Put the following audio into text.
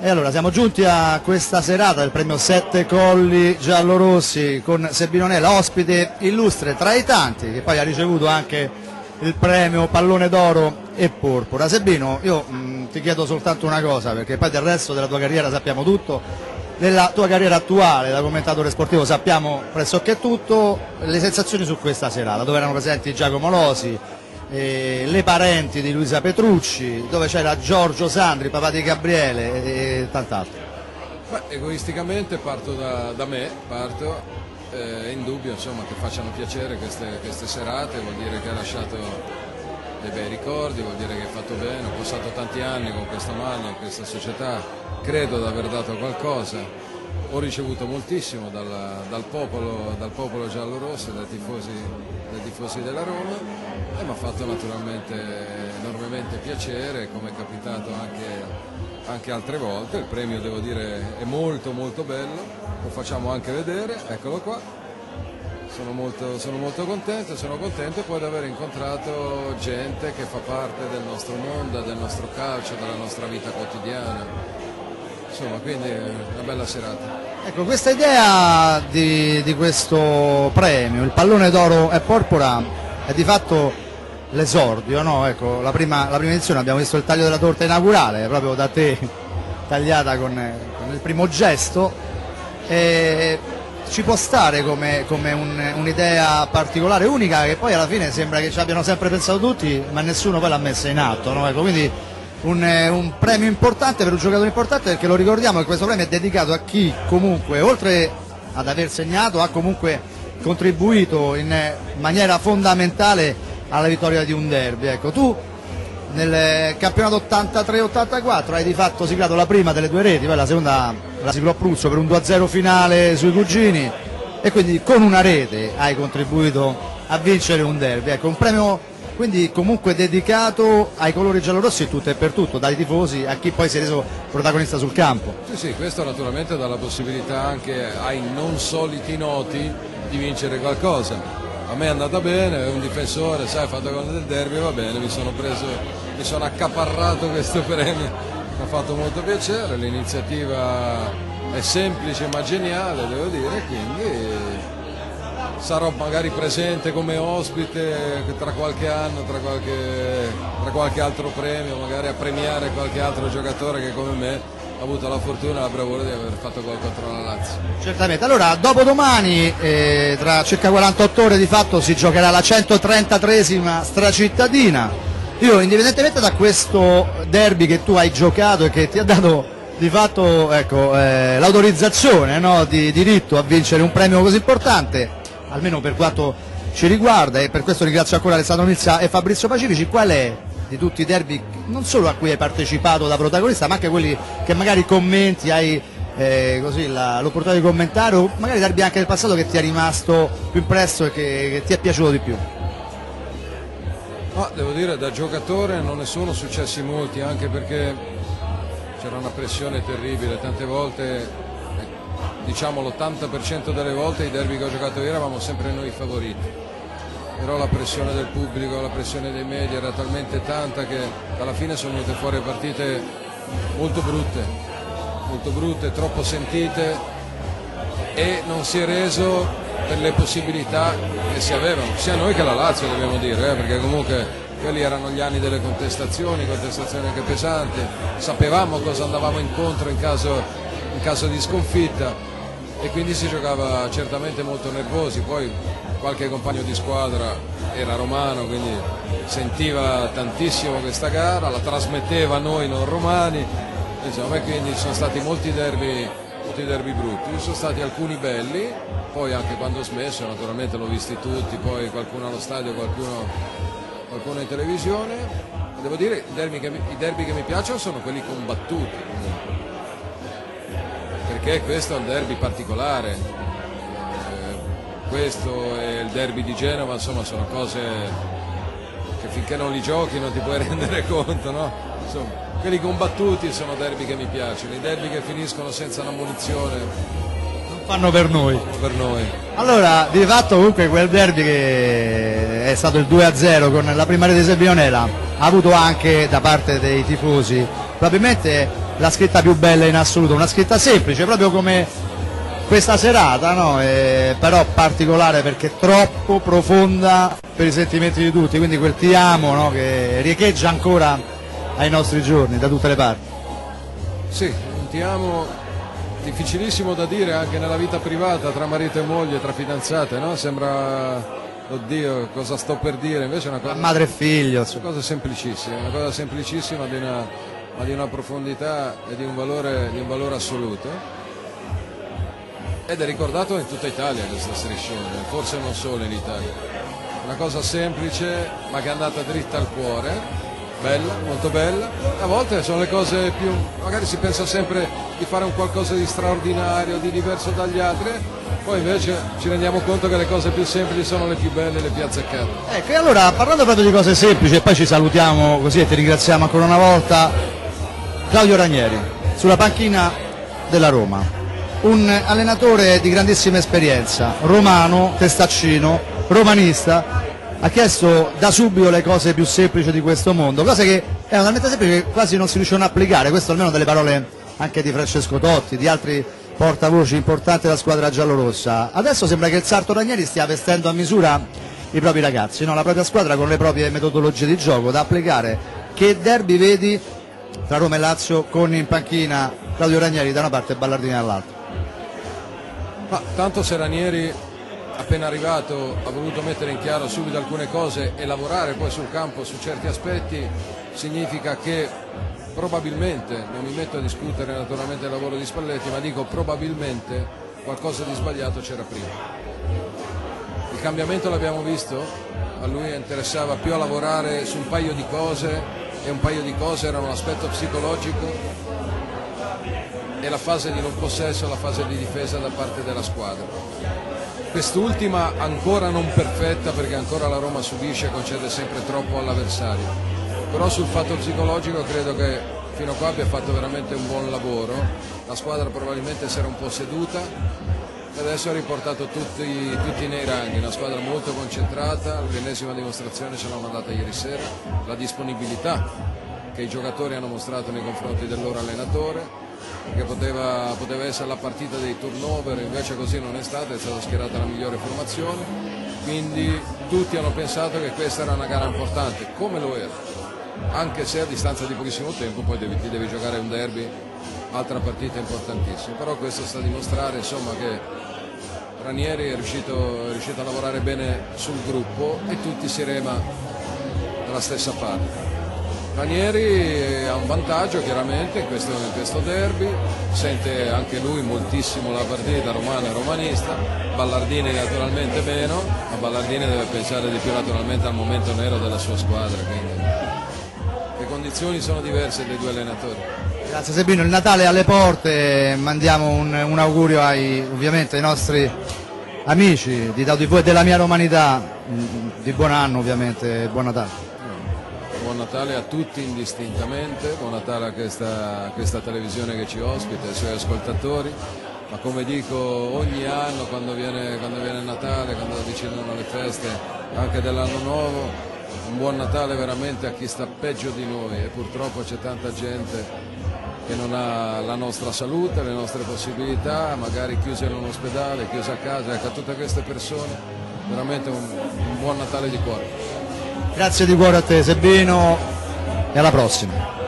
E allora siamo giunti a questa serata del premio Sette Colli Giallorossi con Sebino Nela, ospite illustre tra i tanti, che poi ha ricevuto anche il premio Pallone d'Oro e Porpora. Sebino, io ti chiedo soltanto una cosa, perché poi del resto della tua carriera sappiamo tutto, della tua carriera attuale da commentatore sportivo sappiamo pressoché tutto, le sensazioni su questa serata, dove erano presenti Giacomo Losi, le parenti di Luisa Petrucci, dove c'era Giorgio Sandri, papà di Gabriele e tant'altro. Egoisticamente parto da me, è indubbio insomma, che facciano piacere queste serate, vuol dire che ha lasciato dei bei ricordi, vuol dire che hai fatto bene, ho passato tanti anni con questa maglia, in questa società, credo di aver dato qualcosa, ho ricevuto moltissimo dal popolo giallorosso, dai tifosi della Roma, e mi ha fatto naturalmente enormemente piacere, come è capitato anche altre volte. Il premio, devo dire, è molto molto bello, lo facciamo anche vedere, eccolo qua. Sono molto contento, sono contento poi di aver incontrato gente che fa parte del nostro mondo, del nostro calcio, della nostra vita quotidiana, insomma, quindi è una bella serata. Ecco, questa idea di questo premio, il Pallone d'Oro e Porpora, è di fatto l'esordio, no? Ecco, la prima edizione abbiamo visto il taglio della torta inaugurale, proprio da te tagliata con il primo gesto, e ci può stare come un'idea particolare, unica, che poi alla fine sembra che ci abbiano sempre pensato tutti, ma nessuno poi l'ha messa in atto, no? Ecco, quindi un premio importante per un giocatore importante, perché lo ricordiamo che questo premio è dedicato a chi comunque, oltre ad aver segnato, ha comunque contribuito in maniera fondamentale alla vittoria di un derby. Ecco, tu nel campionato 83-84 hai di fatto siglato la prima delle due reti, poi la seconda la siglò Pruzzo per un 2-0 finale sui cugini, e quindi con una rete hai contribuito a vincere un derby. Ecco, un premio quindi comunque dedicato ai colori giallorossi, tutto e per tutto, dai tifosi a chi poi si è reso protagonista sul campo. Sì, questo naturalmente dà la possibilità anche ai non soliti noti di vincere qualcosa. A me è andata bene, è un difensore, sai, ha fatto gol del derby, va bene, mi sono accaparrato questo premio, mi ha fatto molto piacere, l'iniziativa è semplice ma geniale, devo dire, quindi sarò magari presente come ospite tra qualche anno, tra qualche altro premio, magari a premiare qualche altro giocatore che come me ha avuto la fortuna e la bravura di aver fatto gol contro la Lazio. Certamente. Allora, dopodomani, tra circa 48 ore di fatto, si giocherà la 133esima stracittadina. Io, indipendentemente da questo derby che tu hai giocato e che ti ha dato di fatto, ecco, l'autorizzazione, no, di diritto a vincere un premio così importante, almeno per quanto ci riguarda, e per questo ringrazio ancora Alessandro Nizia e Fabrizio Pacifici, qual è di tutti i derby, non solo a cui hai partecipato da protagonista, ma anche quelli che magari commenti, hai l'opportunità di commentare, o magari derby anche del passato che ti è rimasto più impresso e che ti è piaciuto di più? No, devo dire, da giocatore non ne sono successi molti, anche perché c'era una pressione terribile, tante volte, diciamo l'80% delle volte i derby che ho giocato io eravamo sempre noi i favoriti, però la pressione del pubblico, la pressione dei media era talmente tanta che alla fine sono venute fuori partite molto brutte, troppo sentite, e non si è reso per le possibilità che si avevano, sia noi che la Lazio, dobbiamo dire, perché comunque quelli erano gli anni delle contestazioni anche pesanti, sapevamo cosa andavamo incontro in caso di sconfitta, e quindi si giocava certamente molto nervosi. Poi qualche compagno di squadra era romano, quindi sentiva tantissimo questa gara, la trasmetteva a noi non romani, insomma, e quindi ci sono stati molti derby brutti, ci sono stati alcuni belli, poi anche quando ho smesso naturalmente l'ho visti tutti, poi qualcuno allo stadio, qualcuno in televisione. Devo dire, i derby che mi piacciono sono quelli combattuti comunque, perché questo è un derby particolare, questo e il derby di Genova, insomma, sono cose che finché non li giochi non ti puoi rendere conto, no? Insomma, quelli combattuti sono derby che mi piacciono, i derby che finiscono senza l'ammonizione non fanno per noi. Allora, di fatto comunque quel derby che è stato il 2-0 con la prima rete di Sebino Nela ha avuto anche da parte dei tifosi probabilmente la scritta più bella in assoluto, una scritta semplice, proprio come questa serata, no? Però particolare perché troppo profonda per i sentimenti di tutti, quindi quel ti amo, no? Che riecheggia ancora ai nostri giorni da tutte le parti. Sì, un ti amo difficilissimo da dire anche nella vita privata tra marito e moglie, tra fidanzate, no? Sembra, oddio, cosa sto per dire, invece è una cosa, madre e figlio, una cosa semplicissima, una cosa semplicissima ma di una profondità e di un valore assoluto. Ed è ricordato in tutta Italia questa striscione, forse non solo in Italia. Una cosa semplice ma che è andata dritta al cuore, bella, molto bella. A volte sono le cose più, magari si pensa sempre di fare un qualcosa di straordinario, di diverso dagli altri, poi invece ci rendiamo conto che le cose più semplici sono le più belle, le più azzeccate. Ecco, e allora parlando proprio di cose semplici, e poi ci salutiamo così e ti ringraziamo ancora una volta, Claudio Ranieri, sulla panchina della Roma. Un allenatore di grandissima esperienza, romano, testaccino, romanista, ha chiesto da subito le cose più semplici di questo mondo, cose che erano talmente semplici che quasi non si riuscivano a applicare, questo almeno delle parole anche di Francesco Totti, di altri portavoci importanti della squadra giallorossa. Adesso sembra che il Sarto Ranieri stia vestendo a misura i propri ragazzi, no? La propria squadra con le proprie metodologie di gioco da applicare. Che derby vedi tra Roma e Lazio con in panchina Claudio Ranieri da una parte e Ballardini dall'altra? Ma tanto se Ranieri appena arrivato ha voluto mettere in chiaro subito alcune cose e lavorare poi sul campo su certi aspetti, significa che probabilmente, non mi metto a discutere naturalmente il lavoro di Spalletti, ma dico probabilmente qualcosa di sbagliato c'era prima. Il cambiamento l'abbiamo visto, a lui interessava più a lavorare su un paio di cose e un paio di cose erano l'aspetto psicologico e la fase di non possesso, la fase di difesa da parte della squadra. Quest'ultima ancora non perfetta perché ancora la Roma subisce e concede sempre troppo all'avversario, però sul fatto psicologico credo che fino a qua abbia fatto veramente un buon lavoro. La squadra probabilmente si era un po' seduta e adesso ha riportato tutti nei ranghi, una squadra molto concentrata, l'ennesima dimostrazione ce l'ha mandata ieri sera, la disponibilità che i giocatori hanno mostrato nei confronti del loro allenatore, perché poteva essere la partita dei turnover, invece così non è stata schierata la migliore formazione, quindi tutti hanno pensato che questa era una gara importante, come lo era, anche se a distanza di pochissimo tempo poi ti devi giocare un derby, altra partita importantissima, però questo sta a dimostrare insomma che Ranieri è riuscito a lavorare bene sul gruppo e tutti si rema dalla stessa parte. Ranieri ha un vantaggio chiaramente in questo derby, sente anche lui moltissimo la partita, romano e romanista, Ballardini naturalmente meno, ma Ballardini deve pensare di più naturalmente al momento nero della sua squadra, quindi le condizioni sono diverse dei due allenatori. Grazie Sebino, il Natale è alle porte, mandiamo un augurio ovviamente ai nostri amici di Tautivò e della mia romanità, di buon anno ovviamente, buon Natale. Buon Natale a tutti indistintamente, buon Natale a questa televisione che ci ospita e ai suoi ascoltatori, ma come dico ogni anno quando viene Natale, quando avvicinano le feste anche dell'anno nuovo, un buon Natale veramente a chi sta peggio di noi e purtroppo c'è tanta gente che non ha la nostra salute, le nostre possibilità, magari chiuse in un ospedale, chiuse a casa, ecco a tutte queste persone veramente un buon Natale di cuore. Grazie di cuore a te Sebino e alla prossima.